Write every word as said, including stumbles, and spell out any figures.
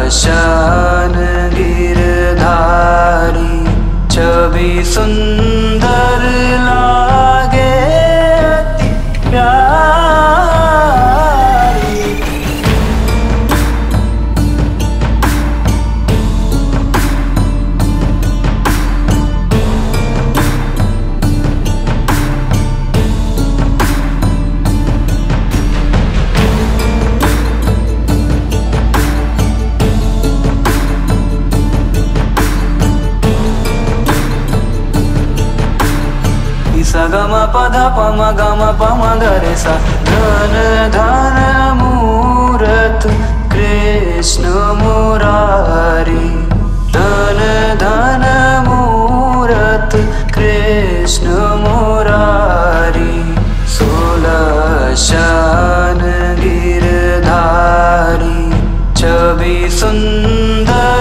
शान गिरधारी, छवि सुंदर लागे अति प्यारी। सा गम पध पम गम पम गरे सा, धन धन मूरत कृष्ण मुरारी, धन धन मूरत कृष्ण मुरारी। सोलह शान गिरधारी, छवि सुंदर